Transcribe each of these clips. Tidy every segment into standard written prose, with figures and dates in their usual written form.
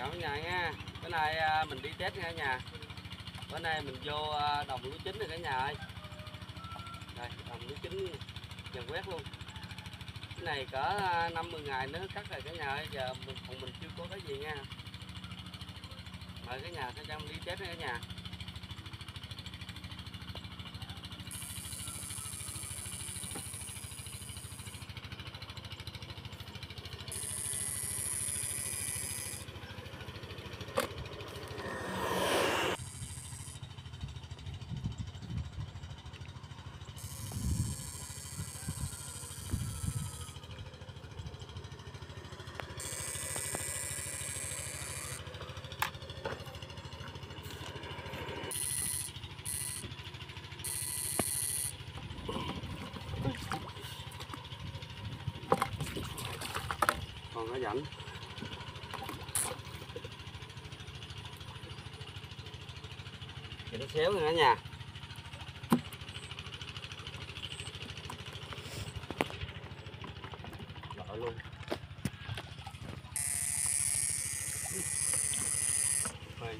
chào cả nhà nha. Bữa nay mình đi test nha cả nhà. Bữa nay mình vô đồng lúa chín rồi cả nhà ơi. Đây, đồng lúa chín dần quét luôn. Cái này cỡ 50 ngày nữa cắt rồi cả nhà ơi. Giờ mình chưa có cái gì nha. Mời cả nhà theo chân đi test nha cả nhà. Còn nó rảnh. Thì nó xéo nữa nha. Đợi luôn. Rồi.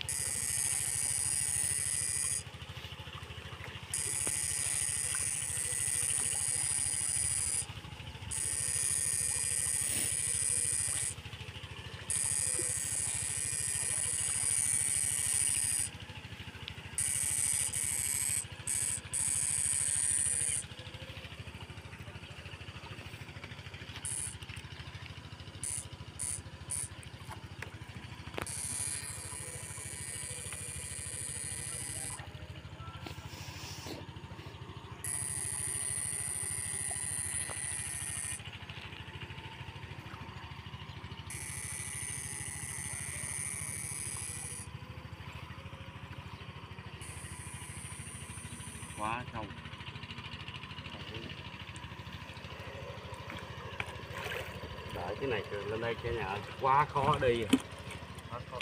Quá không. Đợi cái này lên đây cả nhà, quá khó đi. Quá khó.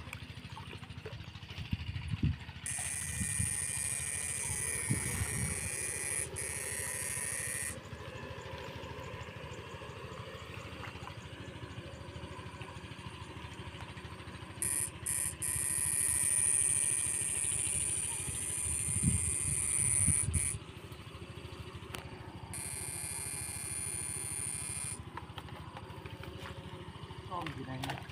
Con gì đây nè.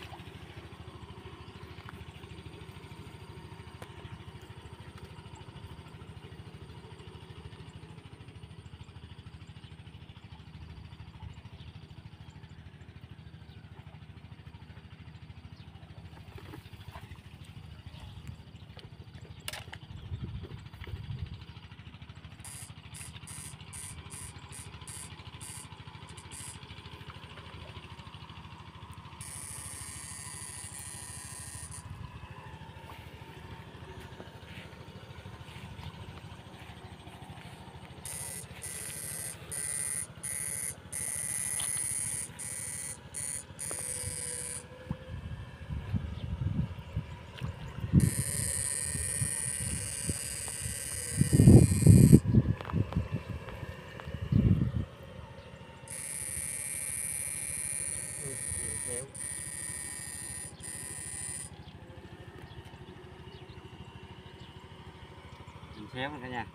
Xéo cả nhà.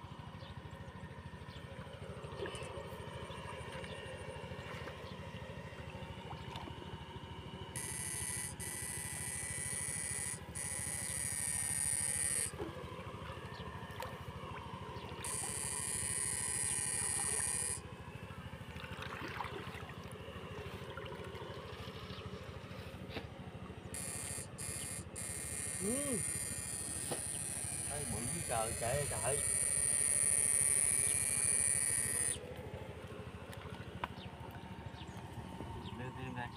Thấy bự trời trời trời. Đưa thêm đây.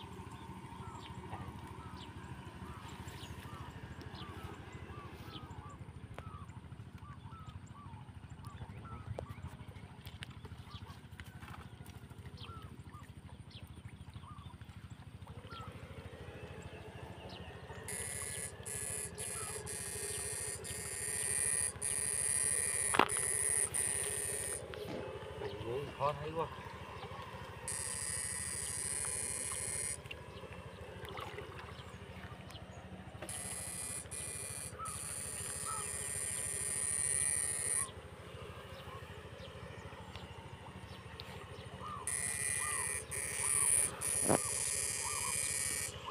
Khó thấy quá.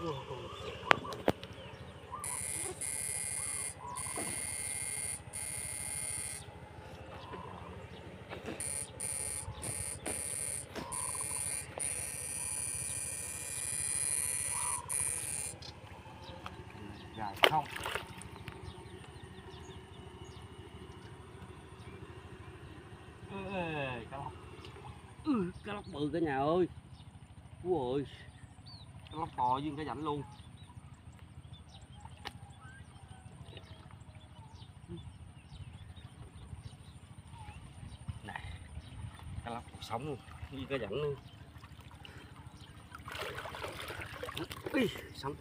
Dài không? Cá lóc. Cá lóc bự cả nhà ơi. Ui, cá lóc bò với cá rảnh luôn. Nè, cá lóc còn sống luôn, với cá rảnh luôn. Ui, sống.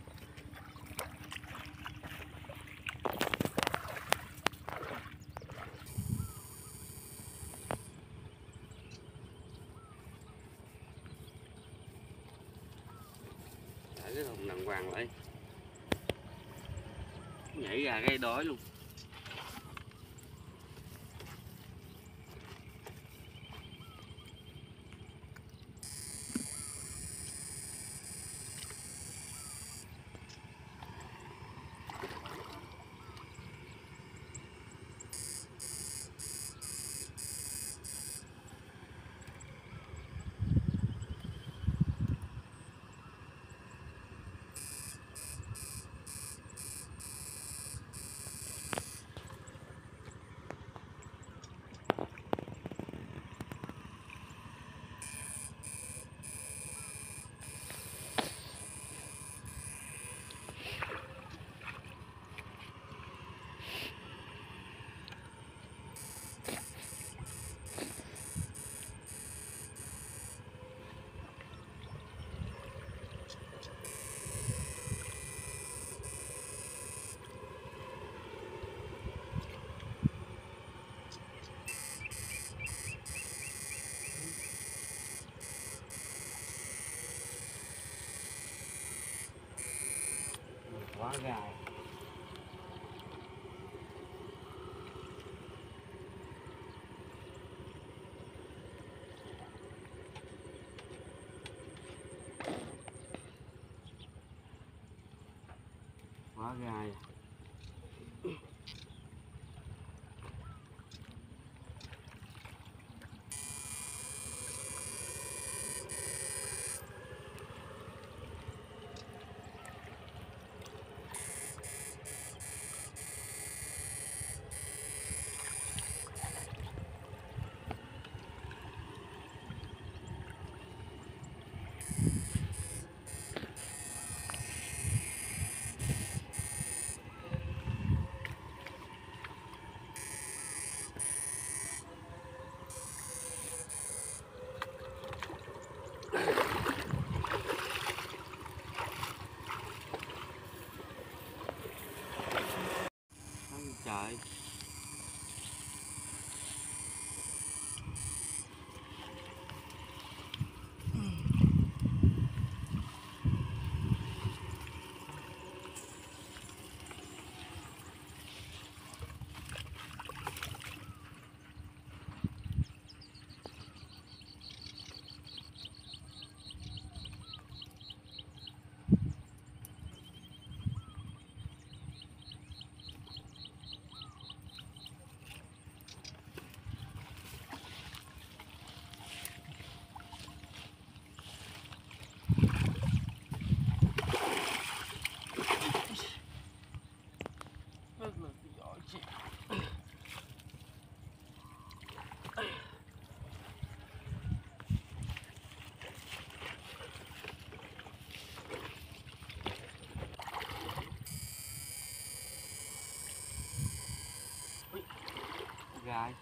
Để cái thùng đàng hoàng lại. Nhảy ra gây đói luôn. Quá gài. Quá gài. Trời. Gài.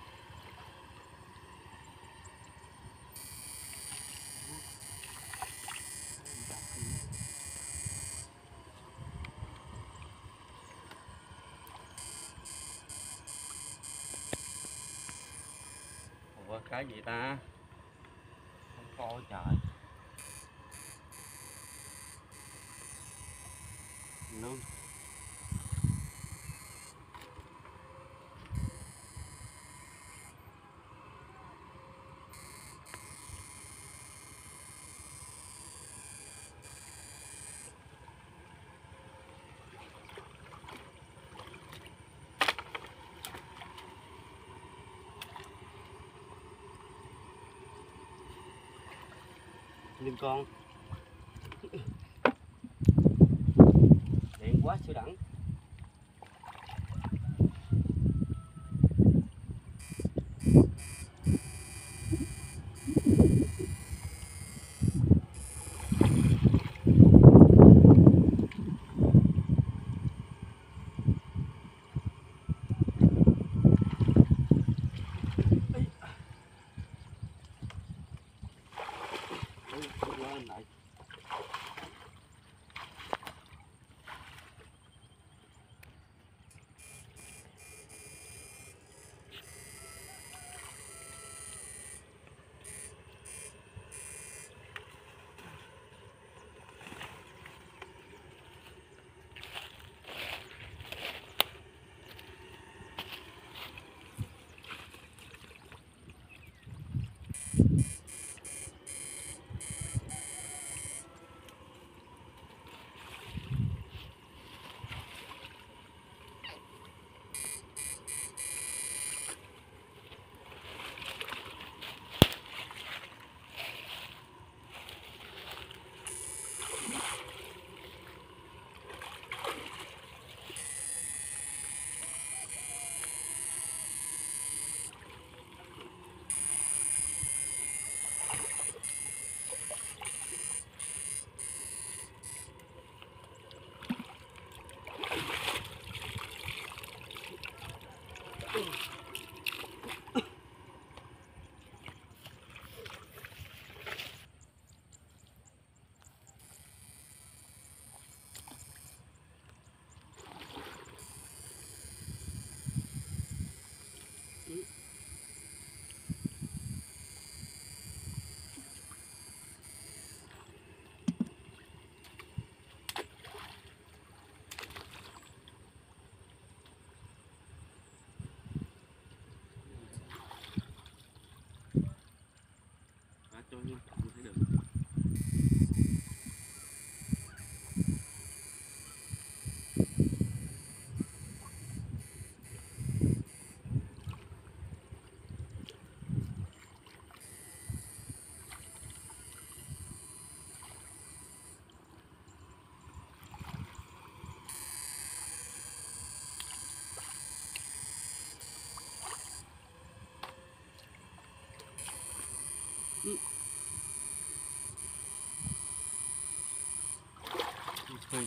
Ủa cái gì ta? Không coi trời. Luôn. lưng con. Điện quá siêu đẳng. Lên lại. Cho nghiêm trọng thấy được. Phi.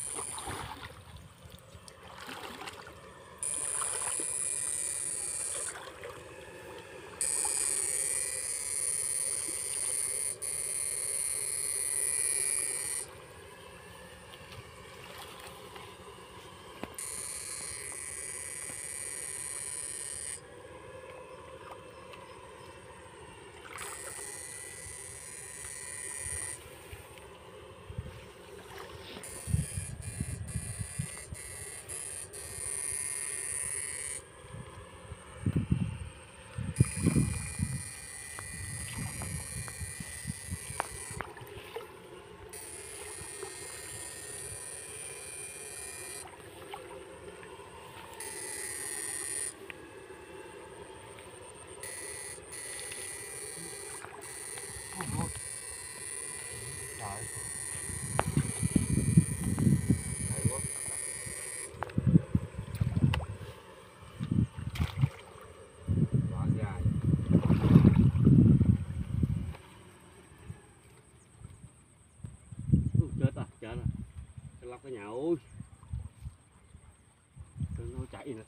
Chết rồi, cái lóc cái nhà ui, nó chạy nữa.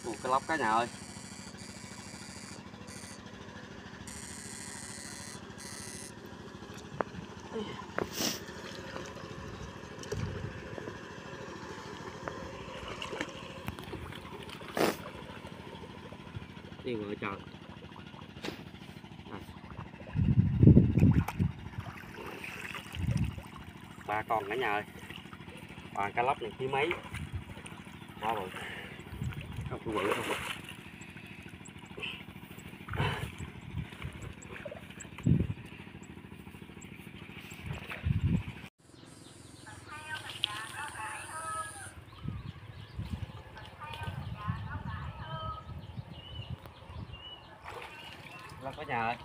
Cá lóc cả nhà ơi. Đi ngồi chờ. Ba con cả nhà ơi. Toàn cá lóc này ký mấy. Quá rồi. Không có bự không. Lóc cả nhà ơi.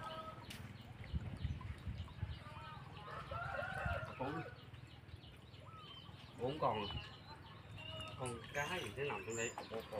Bốn con cá gì thế nằm trong đây.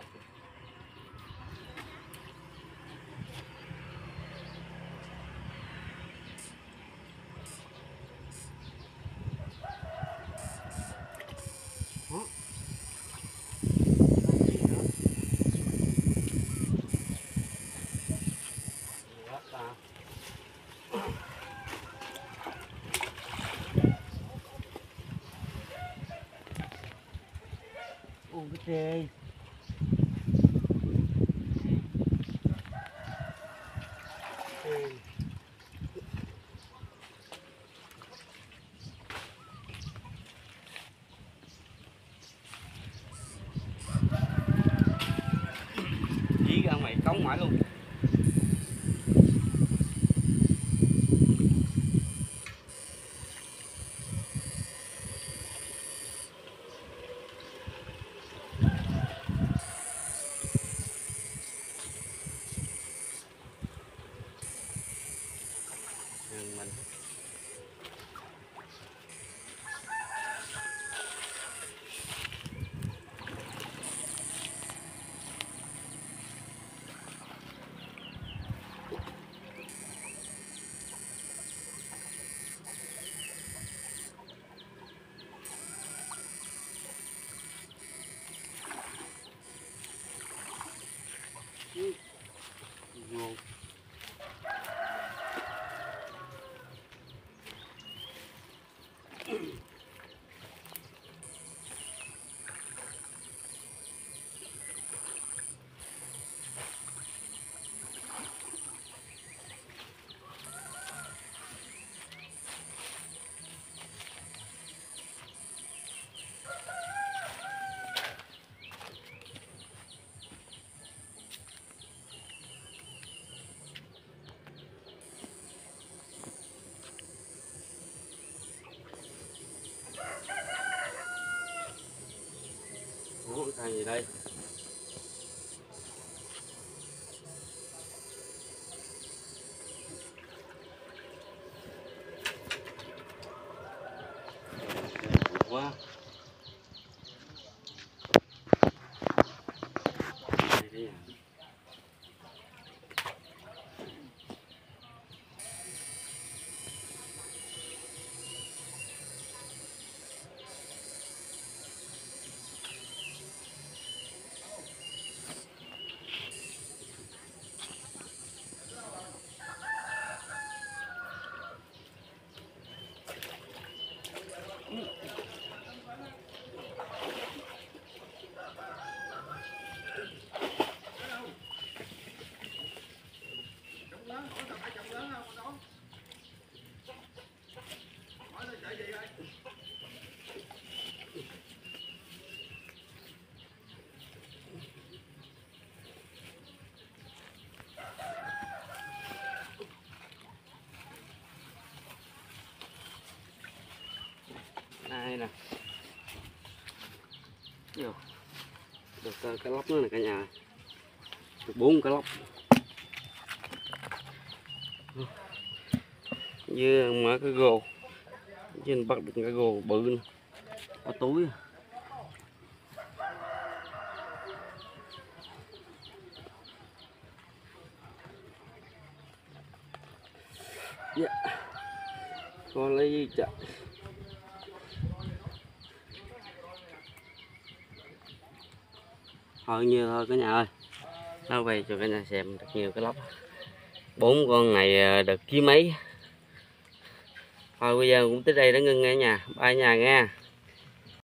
Cái trê dí ra mày cống mãi luôn. Mình vô cái gì đây? Quá. Đây nè. Được cá lóc nữa nè cả nhà. Được 4 cá lóc. Với mở cái gồ. Trên bắt được cái gồ bự ở túi. Yeah. Con lấy gì chạy. thôi nhiêu thôi cả nhà ơi, nó quay cho cả nhà xem được nhiều cái lóc. 4 con này được ký mấy. Thôi bây giờ cũng tới đây đã ngưng nghe nhà, bye nhà nghe.